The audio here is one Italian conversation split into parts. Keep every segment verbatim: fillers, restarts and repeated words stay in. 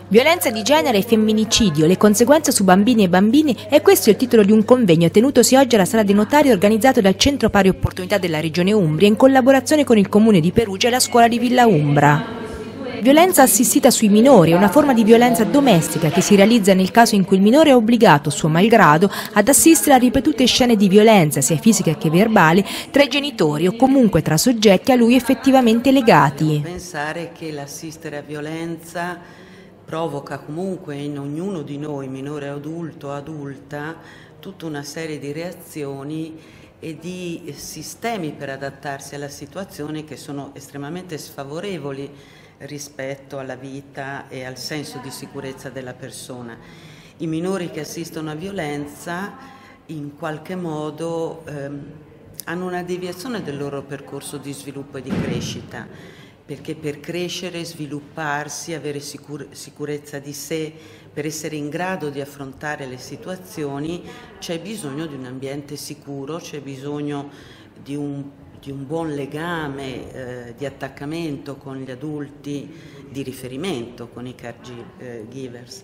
Violenza di genere e femminicidio, le conseguenze su bambini e bambine, è questo il titolo di un convegno tenutosi oggi alla Sala dei Notari organizzato dal Centro Pari Opportunità della Regione Umbria in collaborazione con il Comune di Perugia e la Scuola di Villa Umbra. Violenza assistita sui minori è una forma di violenza domestica che si realizza nel caso in cui il minore è obbligato, suo malgrado, ad assistere a ripetute scene di violenza, sia fisica che verbale, tra i genitori o comunque tra soggetti a lui effettivamente legati. Pensare che l'assistere a violenza provoca comunque in ognuno di noi, minore, adulto o adulta, tutta una serie di reazioni e di sistemi per adattarsi alla situazione che sono estremamente sfavorevoli rispetto alla vita e al senso di sicurezza della persona. I minori che assistono a violenza in qualche modo ehm, hanno una deviazione del loro percorso di sviluppo e di crescita, perché per crescere, svilupparsi, avere sicur- sicurezza di sé, per essere in grado di affrontare le situazioni, c'è bisogno di un ambiente sicuro, c'è bisogno di un, di un buon legame eh, di attaccamento con gli adulti di riferimento, con i caregivers.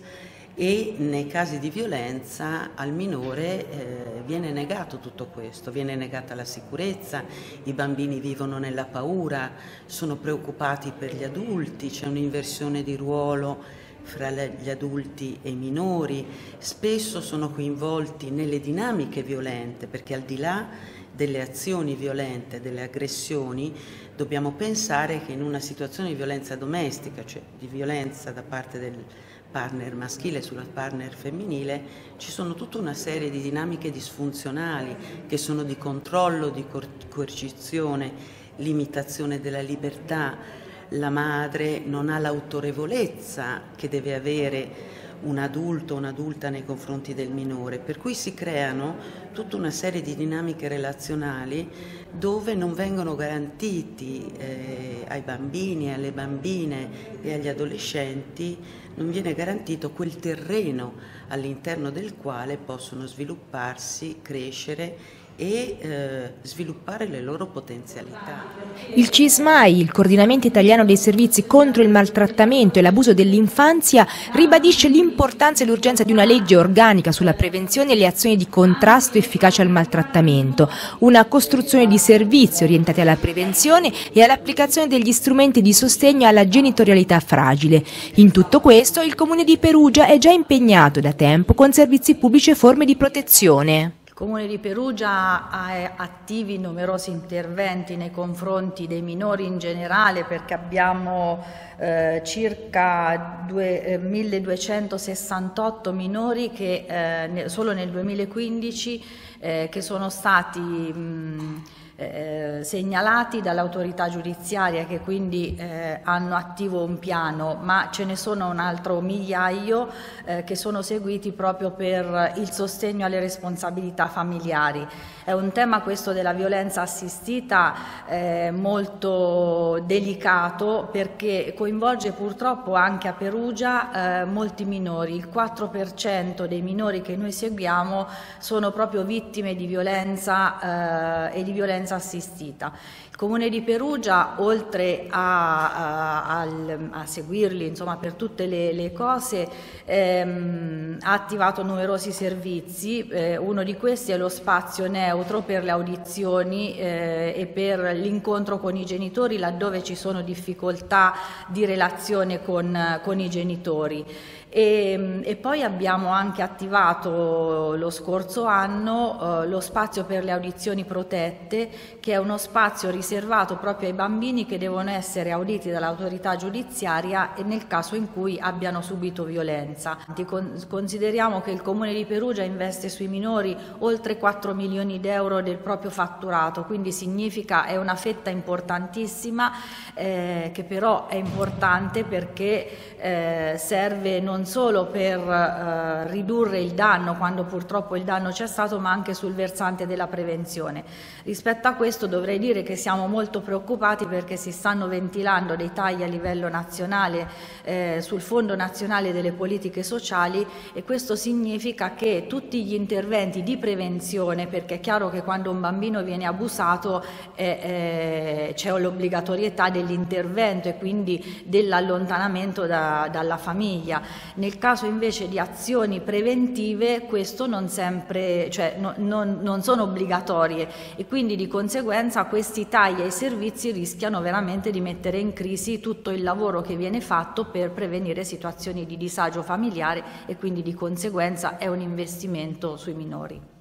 E nei casi di violenza al minore eh, viene negato tutto questo, viene negata la sicurezza, i bambini vivono nella paura, sono preoccupati per gli adulti, c'è un'inversione di ruolo fra gli adulti e i minori, spesso sono coinvolti nelle dinamiche violente, perché al di là delle azioni violente, delle aggressioni, dobbiamo pensare che in una situazione di violenza domestica, cioè di violenza da parte del partner maschile sulla partner femminile, ci sono tutta una serie di dinamiche disfunzionali che sono di controllo, di coercizione, limitazione della libertà. La madre non ha l'autorevolezza che deve avere un adulto o un'adulta nei confronti del minore, per cui si creano tutta una serie di dinamiche relazionali dove non vengono garantiti eh, ai bambini, alle bambine e agli adolescenti, non viene garantito quel terreno all'interno del quale possono svilupparsi, crescere e eh, sviluppare le loro potenzialità. Il C I S M A I, il Coordinamento Italiano dei Servizi contro il Maltrattamento e l'Abuso dell'Infanzia, ribadisce l'importanza e l'urgenza di una legge organica sulla prevenzione e le azioni di contrasto efficace al maltrattamento, una costruzione di servizi orientati alla prevenzione e all'applicazione degli strumenti di sostegno alla genitorialità fragile. In tutto questo il Comune di Perugia è già impegnato da tempo con servizi pubblici e forme di protezione. Il Comune di Perugia ha attivi numerosi interventi nei confronti dei minori in generale, perché abbiamo eh, circa due, eh, milleduecentosessantotto minori che eh, ne, solo nel duemilaquindici eh, che sono stati mh, Eh, segnalati dall'autorità giudiziaria, che quindi eh, hanno attivo un piano, ma ce ne sono un altro migliaio eh, che sono seguiti proprio per il sostegno alle responsabilità familiari. È un tema, questo della violenza assistita, eh, molto delicato, perché coinvolge purtroppo anche a Perugia eh, molti minori. Il quattro per cento dei minori che noi seguiamo sono proprio vittime di violenza eh, e di violenza assistita. Il Comune di Perugia, oltre a, a, a, a seguirli insomma, per tutte le, le cose, ehm, ha attivato numerosi servizi. Eh, uno di questi è lo spazio neutro per le audizioni eh, e per l'incontro con i genitori laddove ci sono difficoltà di relazione con, con i genitori. E, e poi abbiamo anche attivato lo scorso anno eh, lo spazio per le audizioni protette, che è uno spazio riservato proprio ai bambini che devono essere auditi dall'autorità giudiziaria e nel caso in cui abbiano subito violenza. Consideriamo che il Comune di Perugia investe sui minori oltre quattro milioni di euro del proprio fatturato, quindi significa, è una fetta importantissima eh, che però è importante perché eh, serve non solo per eh, ridurre il danno quando purtroppo il danno c'è stato, ma anche sul versante della prevenzione. Rispetto rispetto a questo dovrei dire che siamo molto preoccupati perché si stanno ventilando dei tagli a livello nazionale eh, sul Fondo Nazionale delle Politiche Sociali, e questo significa che tutti gli interventi di prevenzione, perché è chiaro che quando un bambino viene abusato eh, eh, c'è l'obbligatorietà dell'intervento e quindi dell'allontanamento da, dalla famiglia. Nel caso invece di azioni preventive questo non sempre, cioè no, non, non sono obbligatorie, e quindi di conseguenza questi tagli ai servizi rischiano veramente di mettere in crisi tutto il lavoro che viene fatto per prevenire situazioni di disagio familiare, e quindi di conseguenza è un investimento sui minori.